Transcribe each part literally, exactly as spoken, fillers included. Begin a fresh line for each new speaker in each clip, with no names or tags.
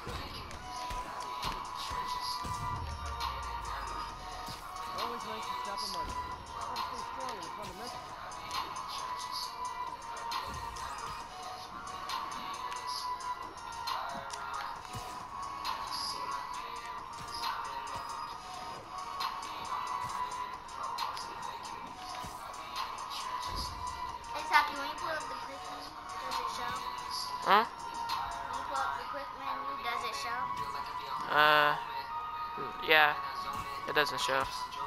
Always nice to stop a mother. Gotta stay strong in the fundamentals.
Hey, Saki, when you pull up the quick menu, does it show?
Huh?
When you pull up the quick menu, does it show?
Uh, yeah, it doesn't show.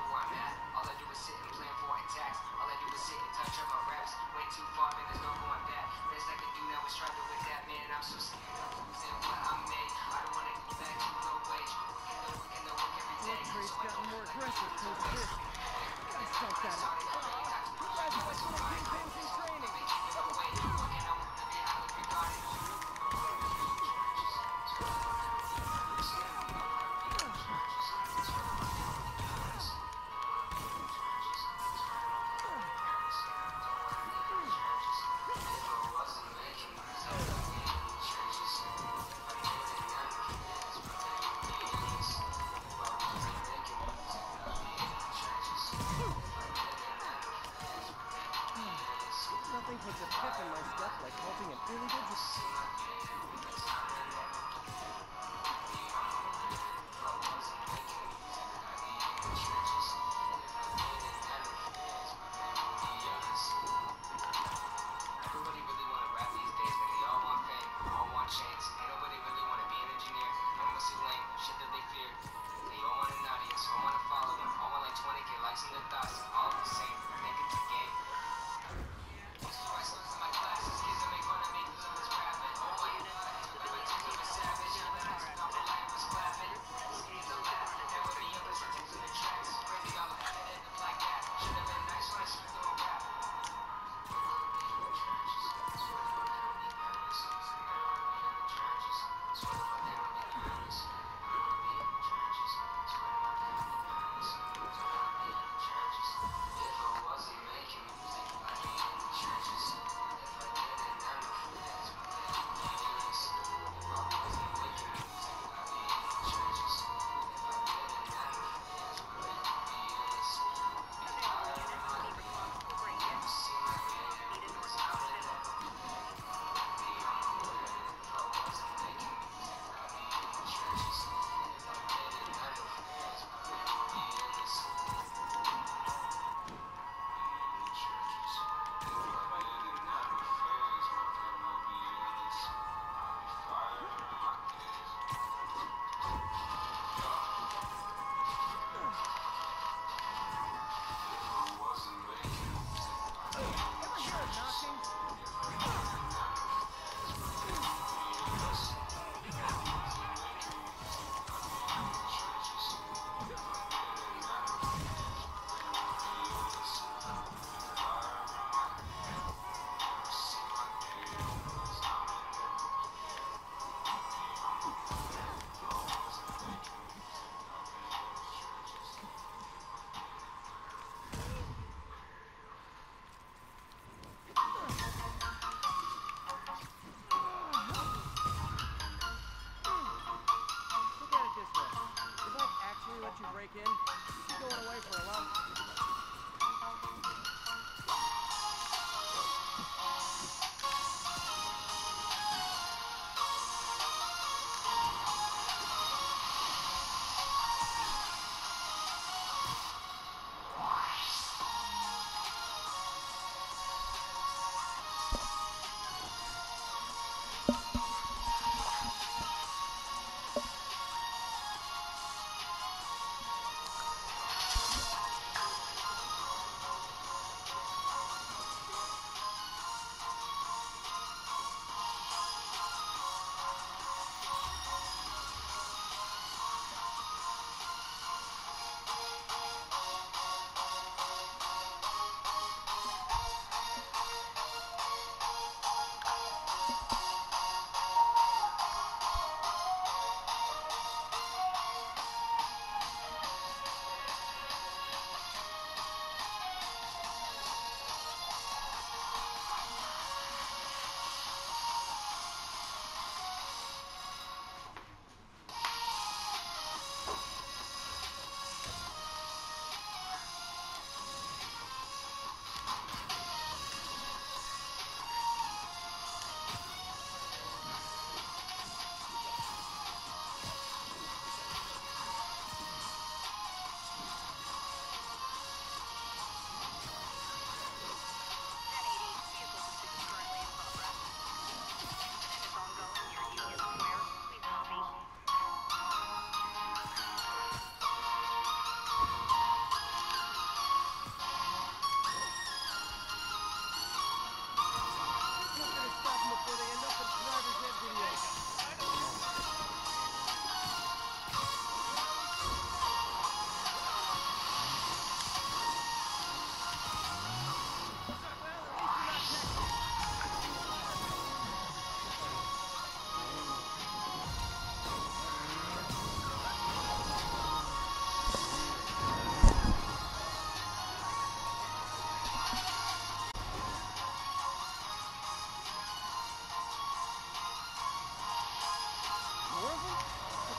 Trade's gotten more aggressive post this. Gotta start that up. You guys are like little kingpins in training.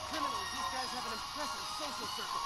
criminals, these guys have an impressive social circle.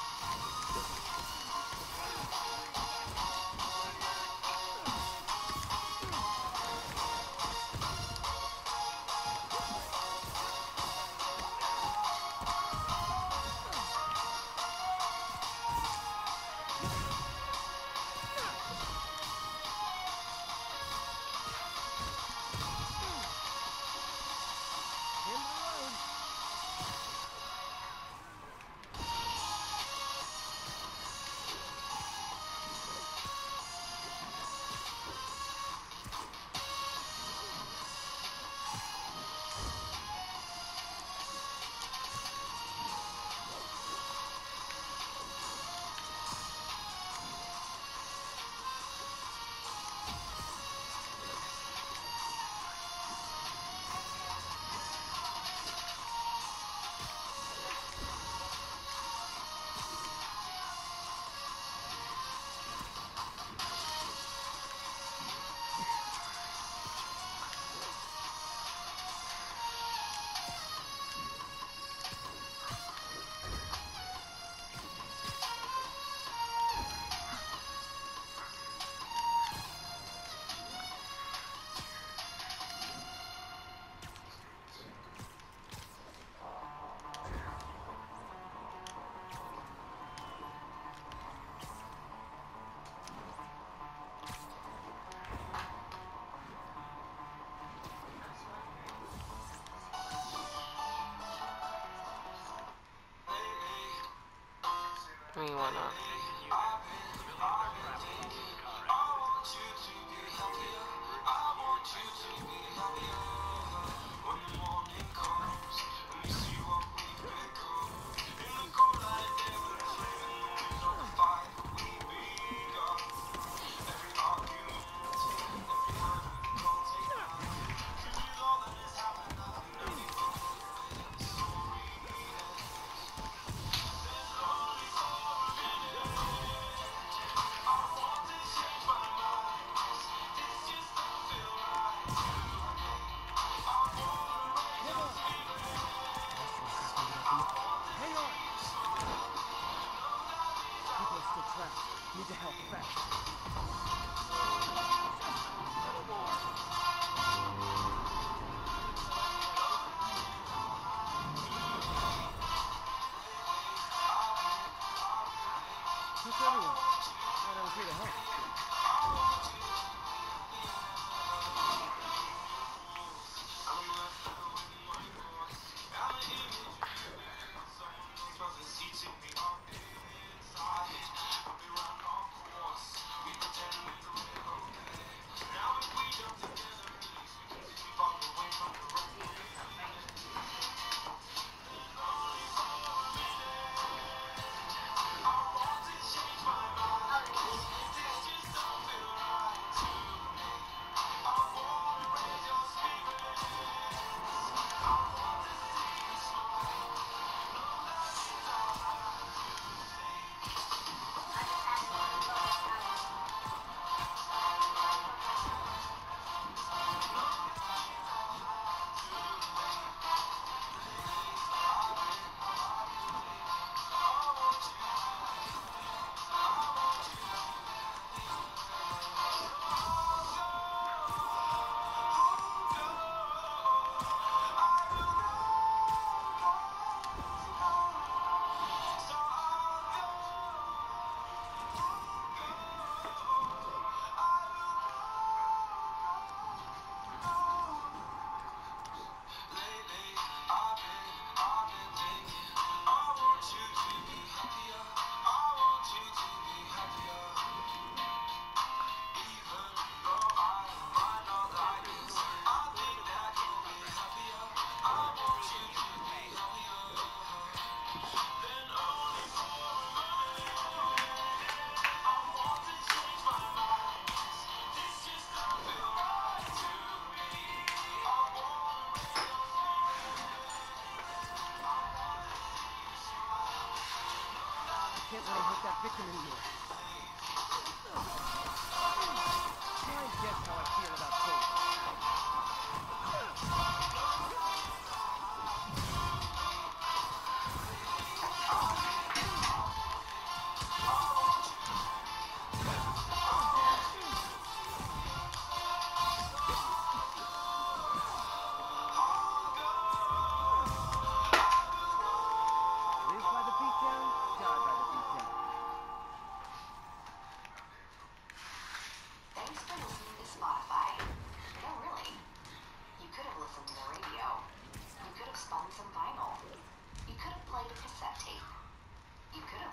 I mean, why not?
Hang on! People are still trapped. Need to help fast. What's everyone? Thought I was here to help. Can't let him hurt that victim anymore. Try and guess how I feel about Cole.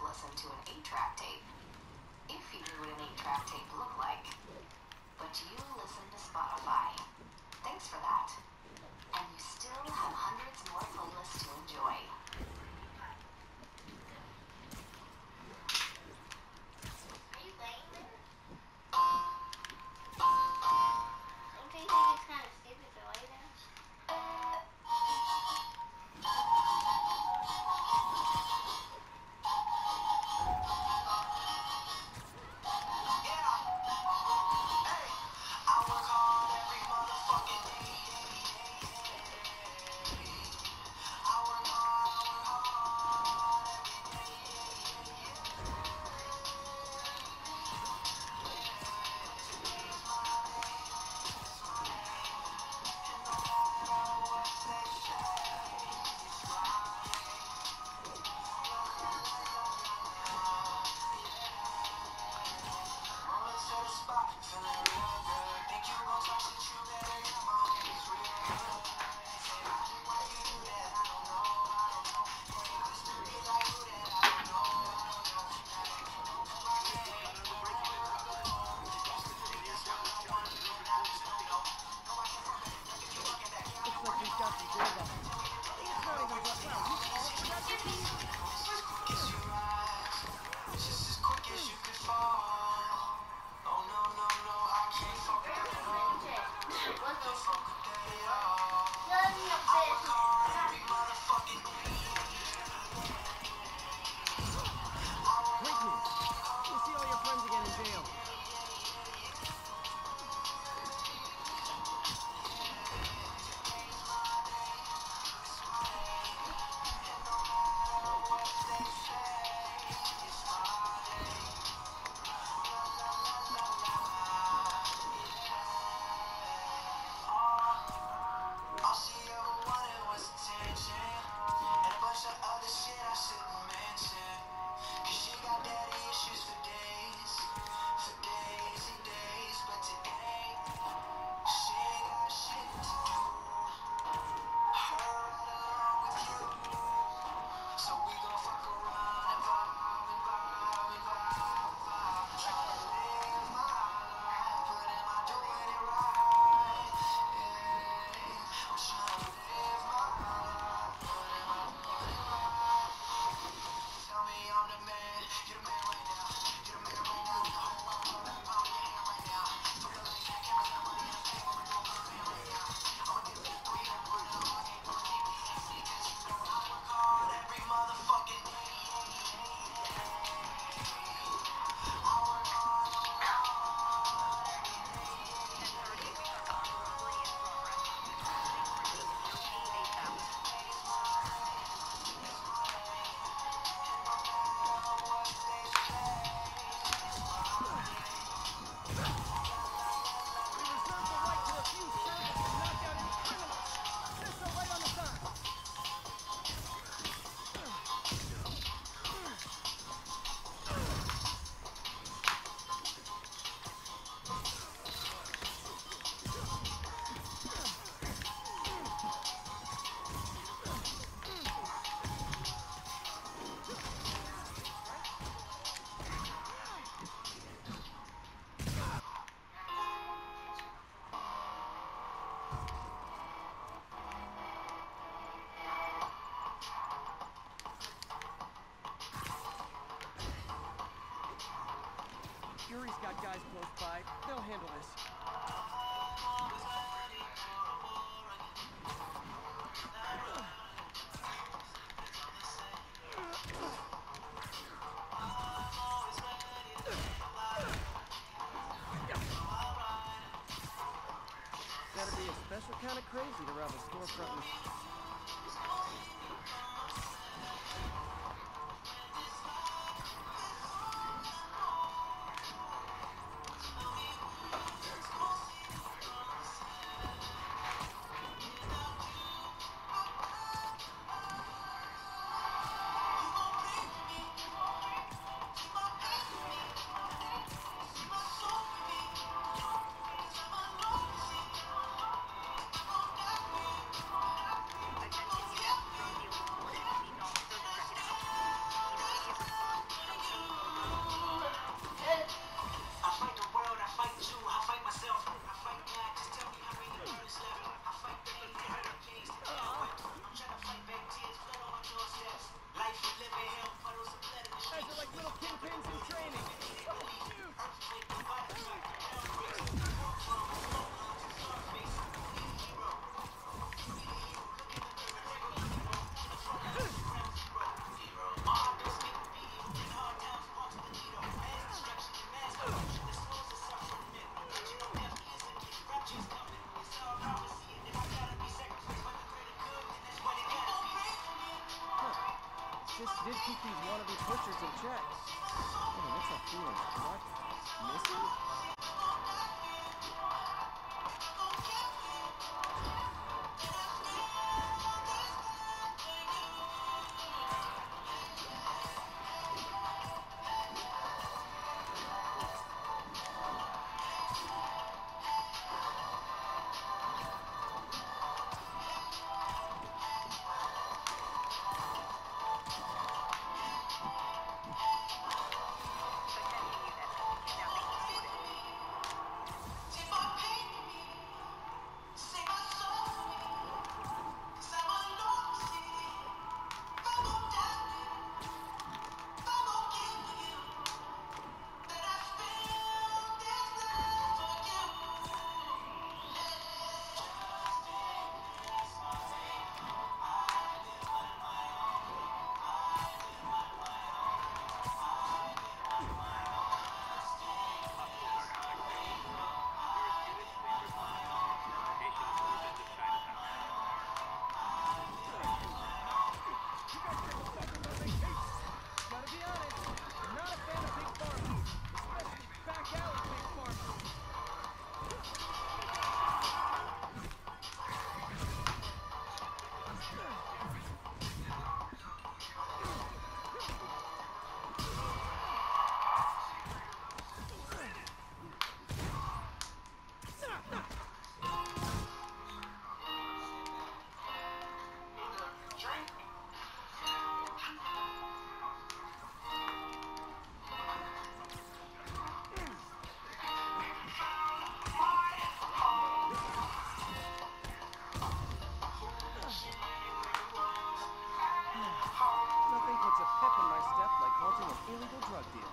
listen to an eight track tape. If you knew what an eight track tape looked like. But you listen to Spotify. Thanks for that. And you still have hundreds more playlists to enjoy.
Are you laying there? Don't you think it's kind of stupid to lay there?
Looks like we've got some gold up. It's not even what wow, you all forgot to eat. Great news. We'll see all your friends again in jail. We reserve the right to refuse service and knock out any criminals. Says so right on the sign. Yuri's got guys close by. They'll handle this. Gotta be a special kind of crazy to rob a storefront with... This did keep these wannabe pushers in check. Man, what's that feeling? What? Missing? Nothing puts a pep in my step like halting an illegal drug deal.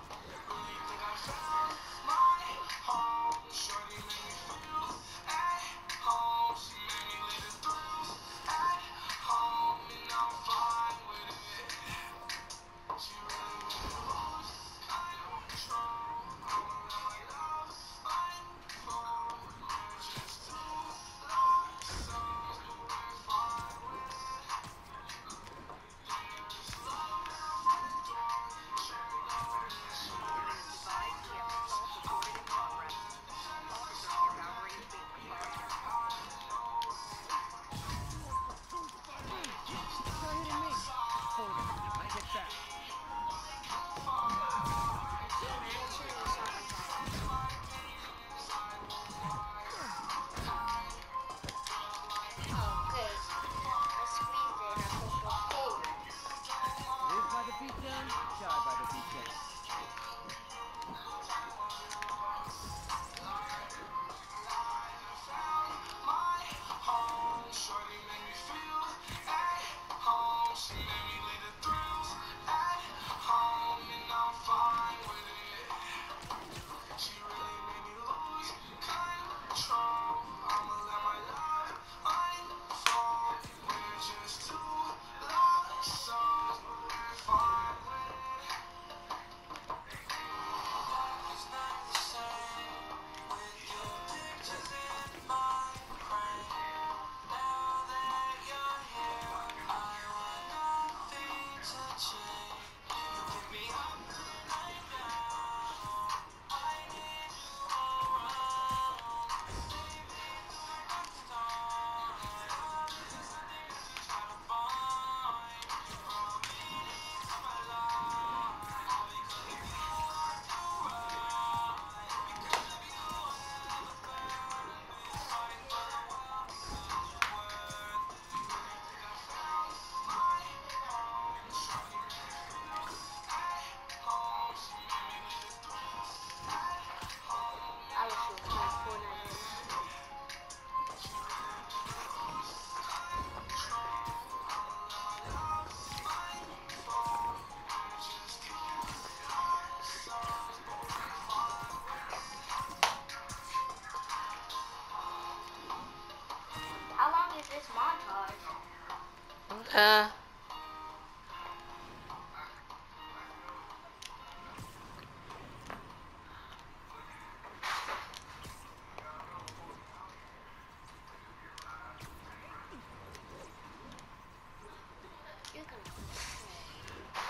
Uh,
You can.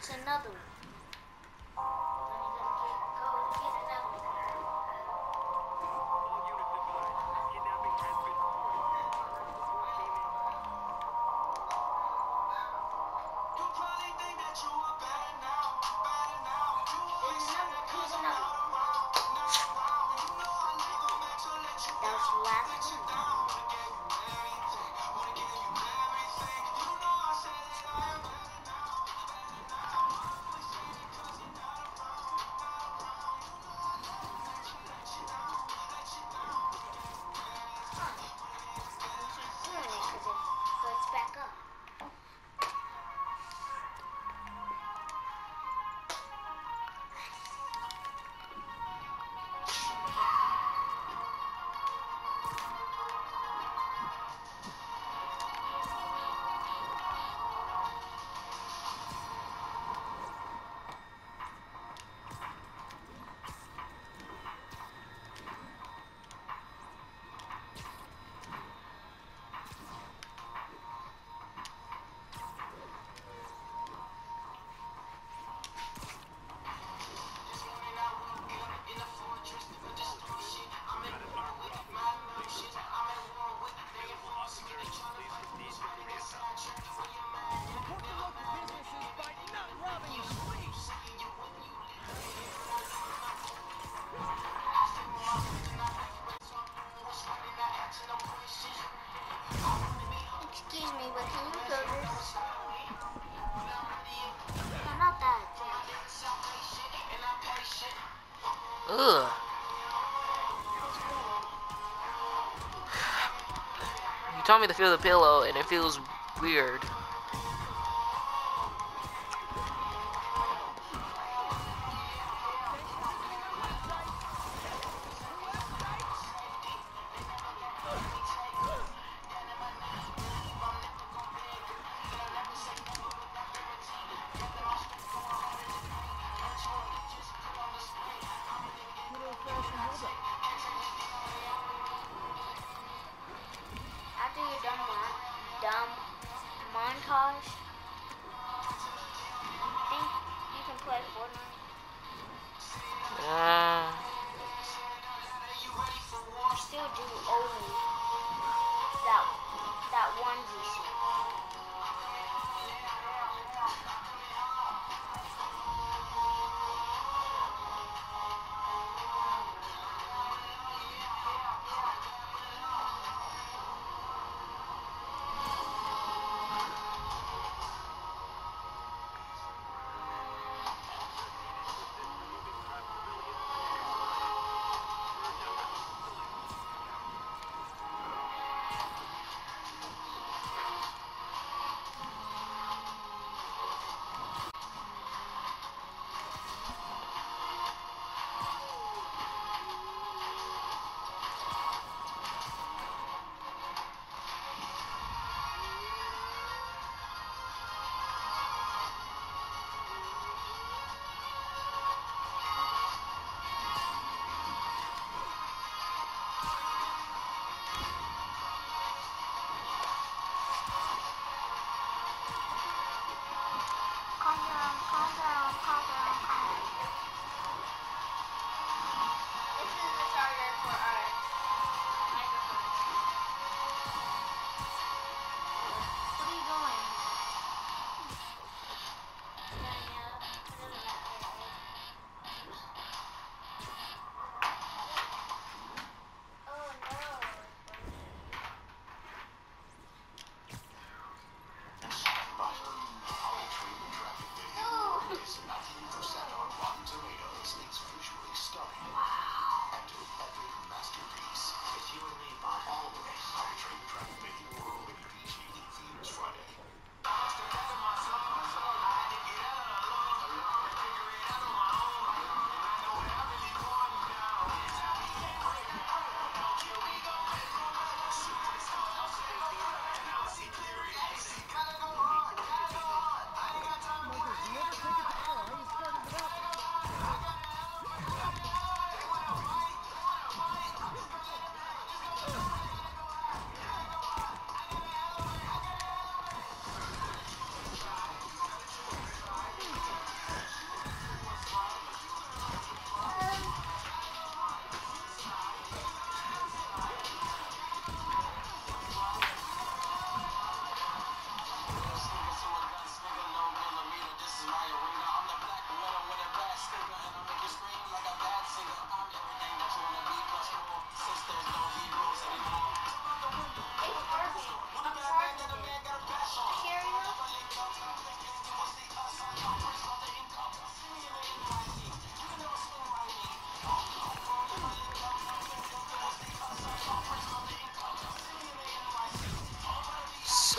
It's another one. Then you gotta get, go get another one.
All units advised. Kidnapping has been reported. Report came in.
You probably think that you are better now, better now. You always say that 'cause I'm not around, not around. You know I never meant to let you
That was
down,
the last
let you
one.
down. Wanna give you everything, wanna give you everything. You know I said that I am better now, better now. I always say that 'cause you're not around, not around. You know I never meant to let you down, let you down. Wanna give you everything, wanna give you everything.
Doing it because it floats back up.
Report the local businesses by not robbing them, please.
Excuse me, but can you fill this? No, not that.
Ugh. You told me to feel the pillow, and it feels weird.
After you're done mon dumb montage, I think you can play Fortnite.
Uh,
You still do only that that one G C.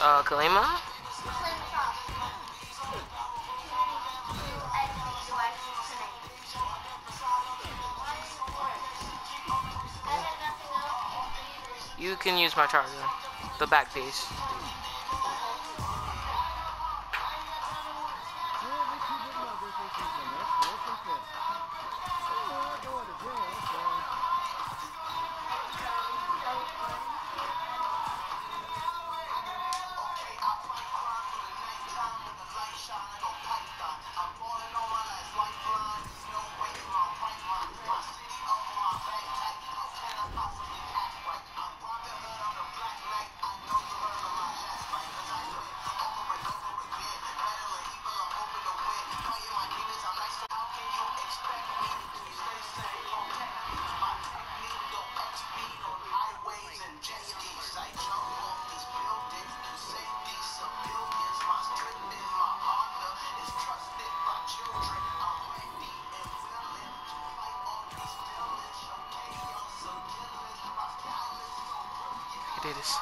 Uh, Kalima?
Claim the sauce. Community to exit device tonight. I have nothing else.
You can use my charger. The back piece.
Every two-bit mother thinks he's the next Wilson Fisk. Well, going to jail, so...
Do this.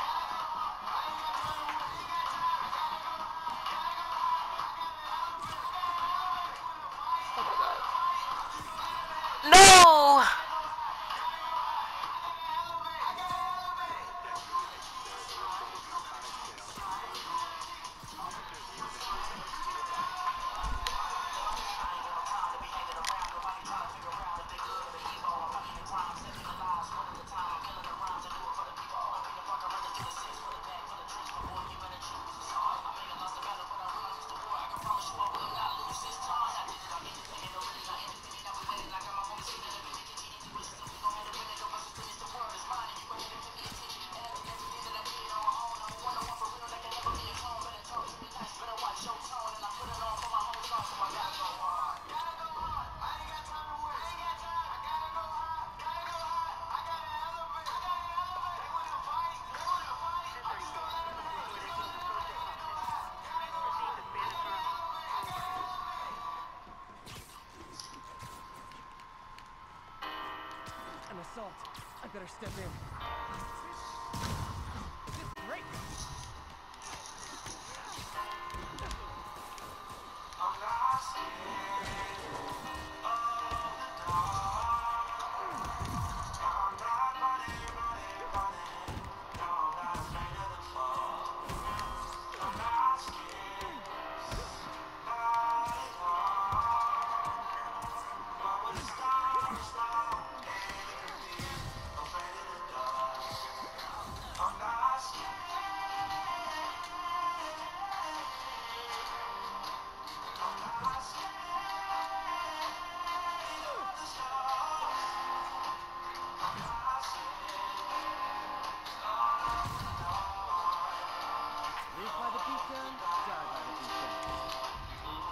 No!
An assault. I better step in. This is great. Live by the beacon, die by the beacon.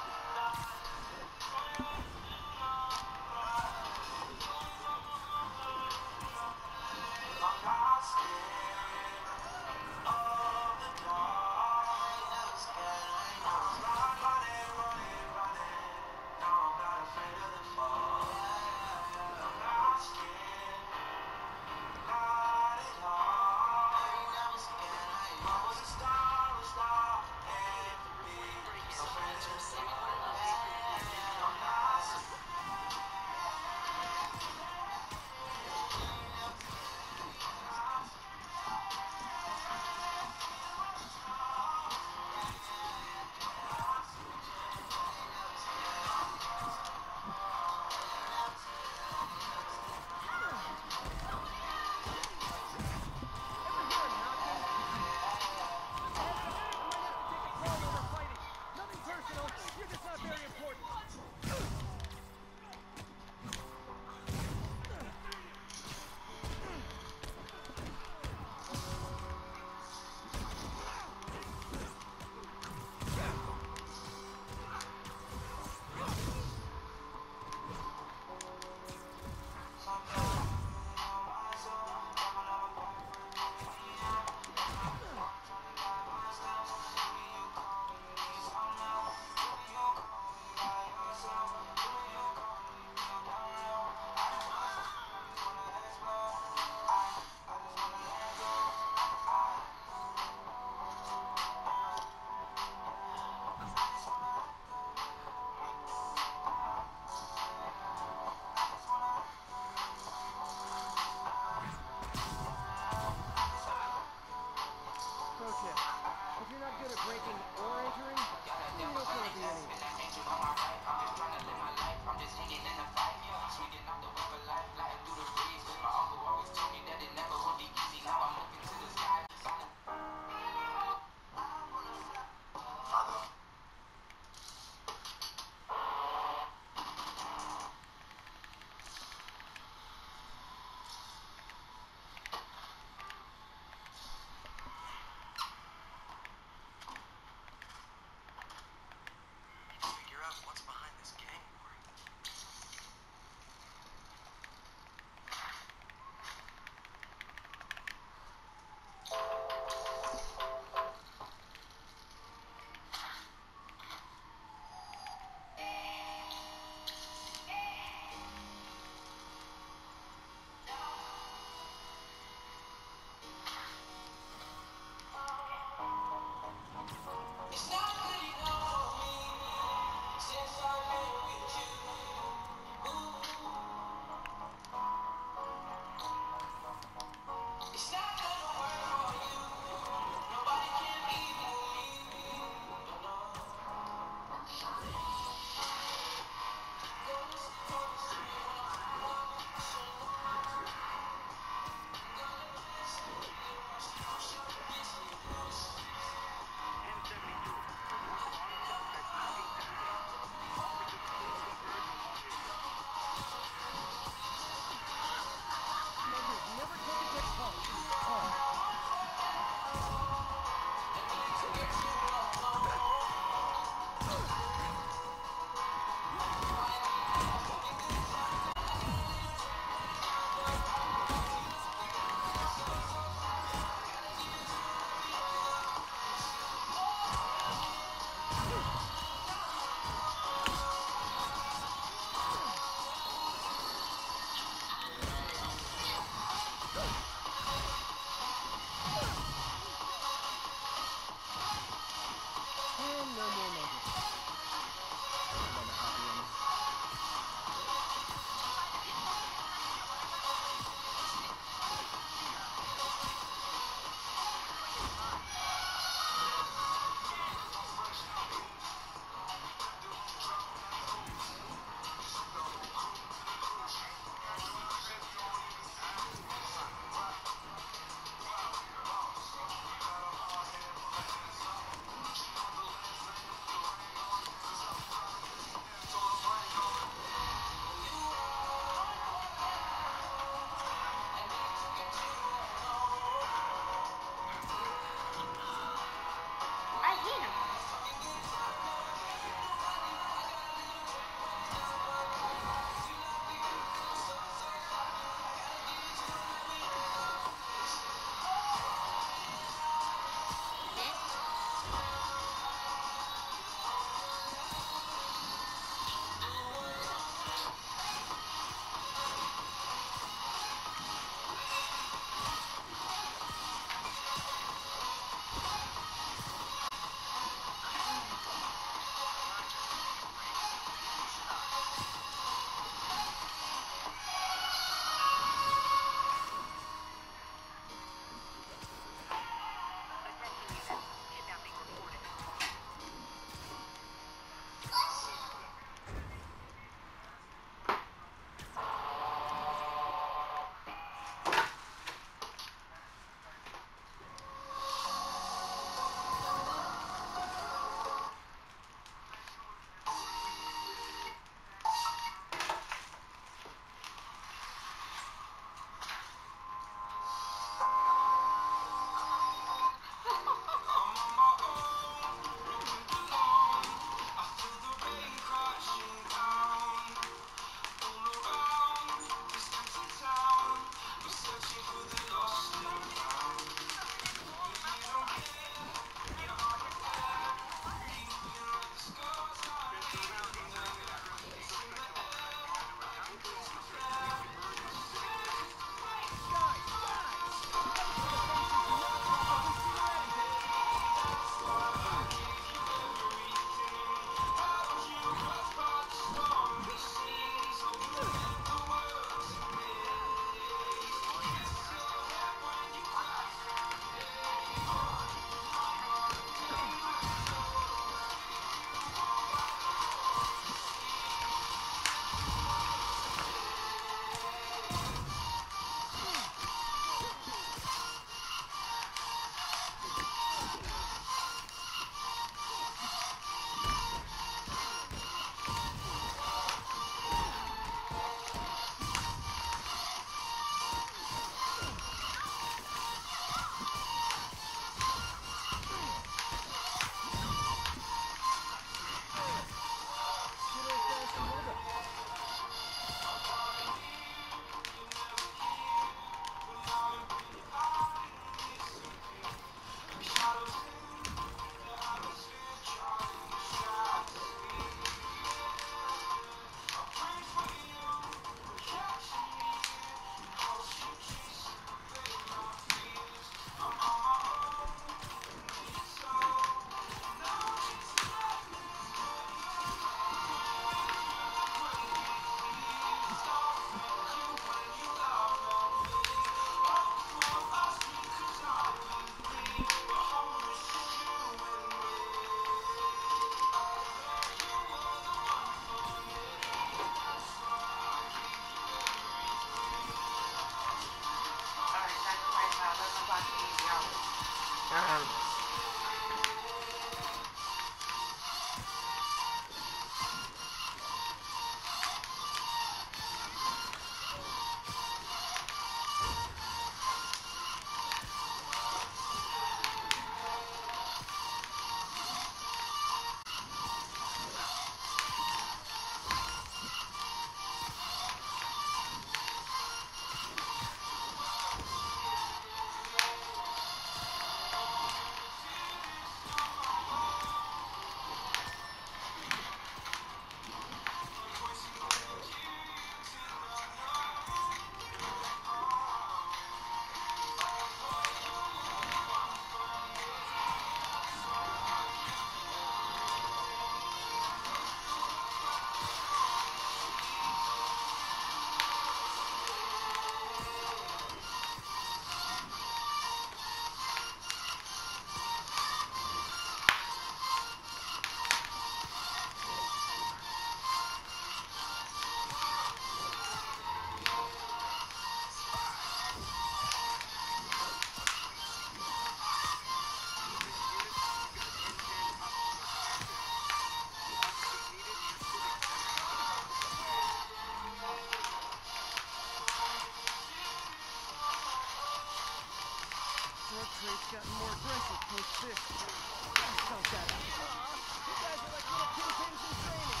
gotten more aggressive post-fix. I felt that out. You guys are like little kingpins in training.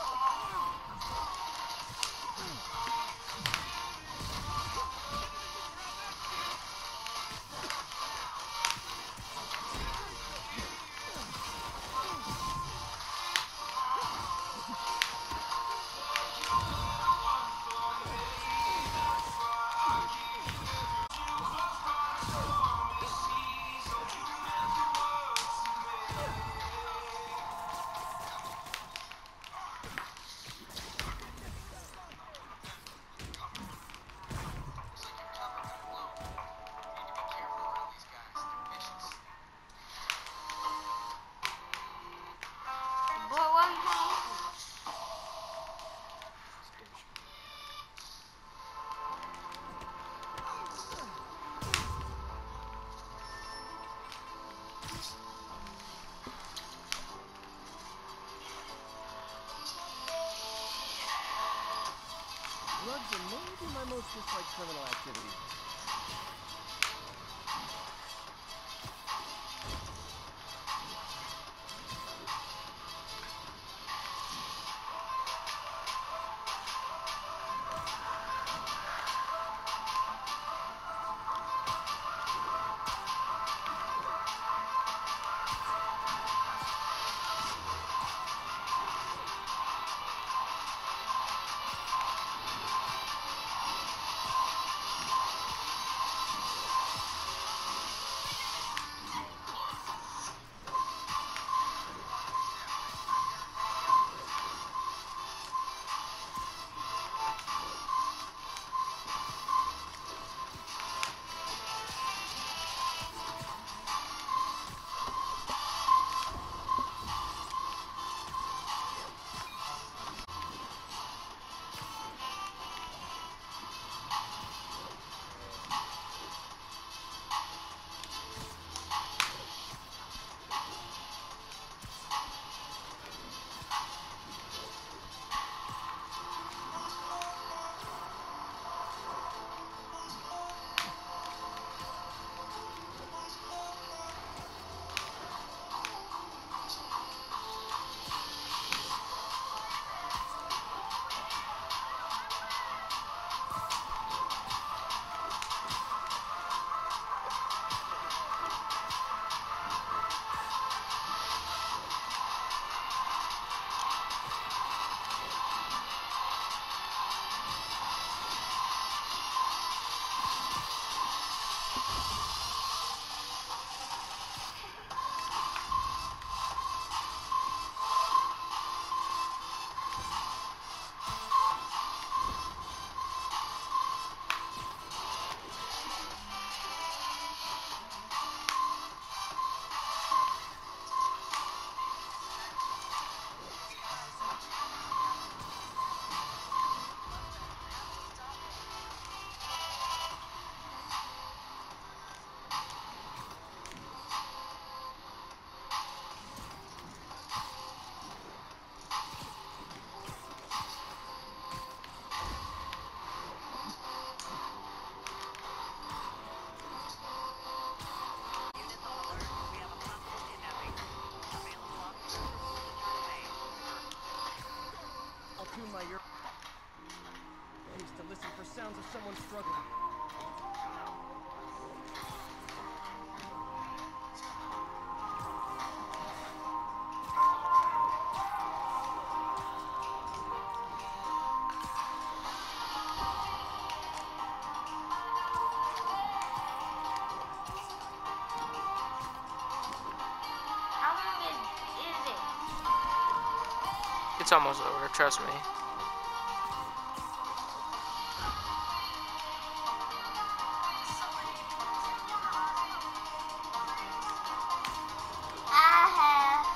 Boy, what you saying?
Drugs are maybe my most disliked criminal activity. I'll tune my ear piece to listen for sounds of someone struggling.
How long is, is it?
It's almost over, trust me.
I have.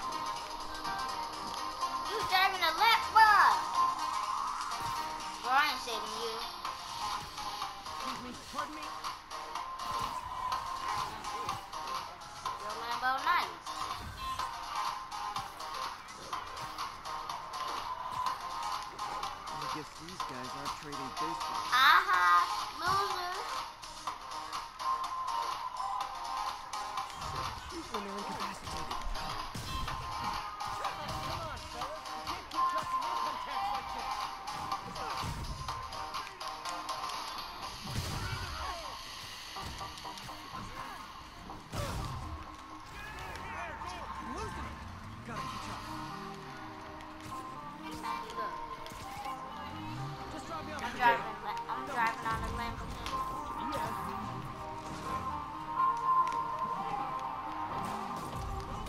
You driving a lap bus. Brian said to you.
Excuse me, pardon me?
Your Lambo nice.
I guess these guys aren't trading baseball.
Uh-huh. Loser.
when they're incapacitated. Come on, fellas. You can't keep ducking income tax like this. I'm losing it. Gotta catch up.
Look,
Just drop me off.
I'm driving. I'm driving on a Lamborghini.
Yeah.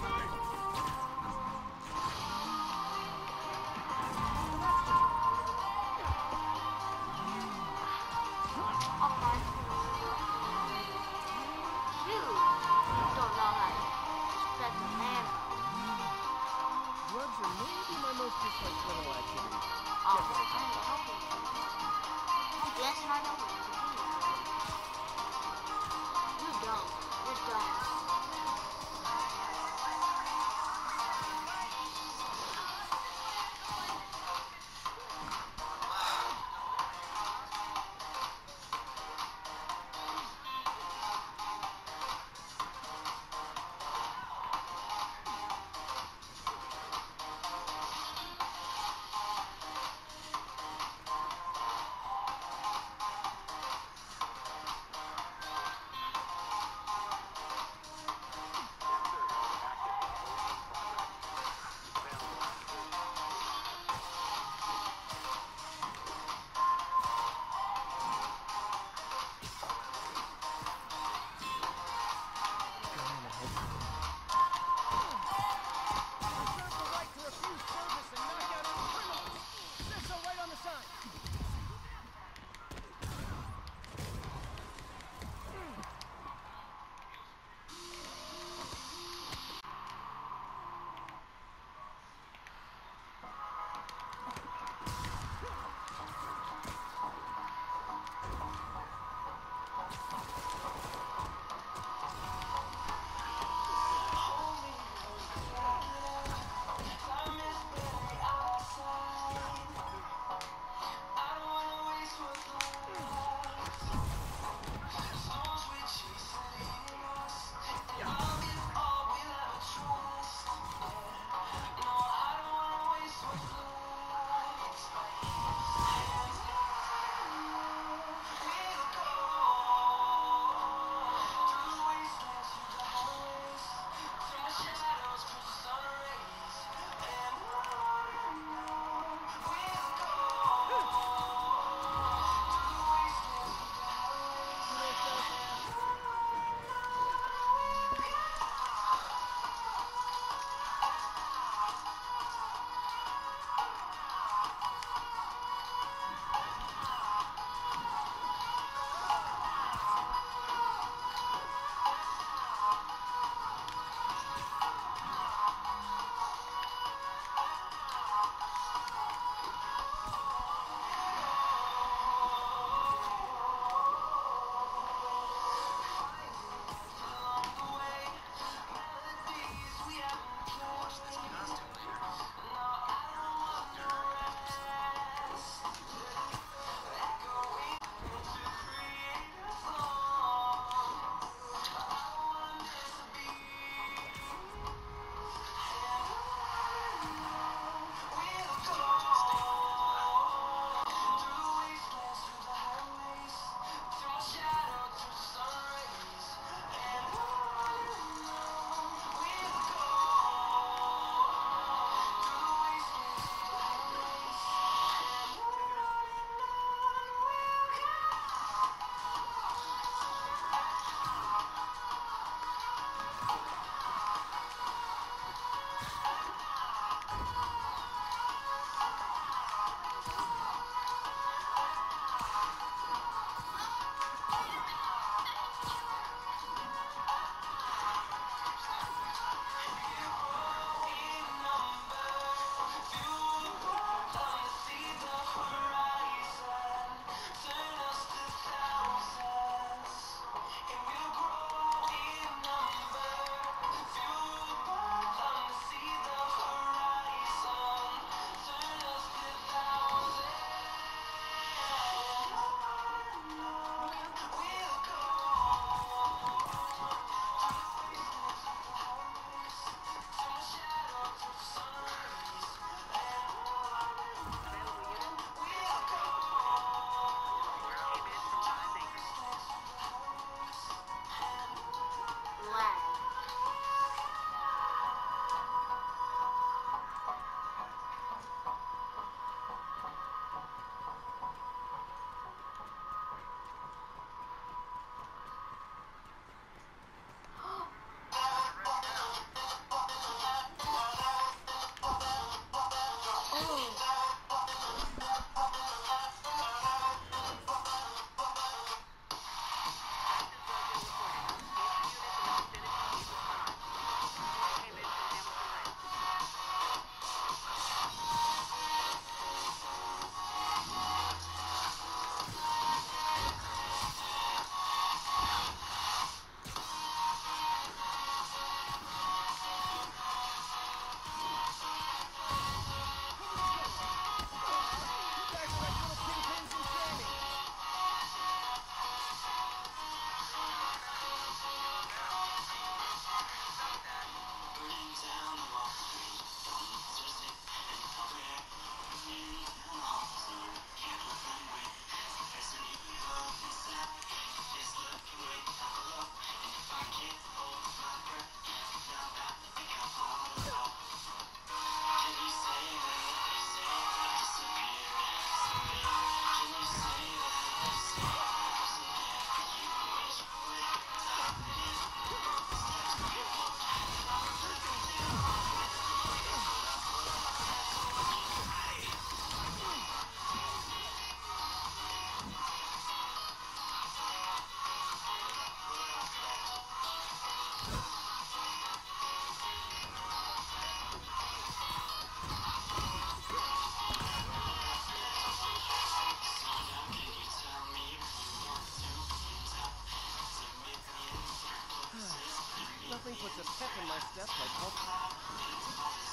puts a pep in my step like well.